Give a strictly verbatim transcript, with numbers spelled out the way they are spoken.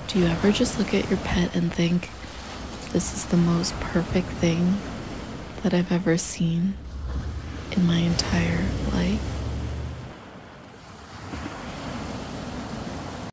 Do you ever just look at your pet and think, this is the most perfect thing that I've ever seen in my entire life?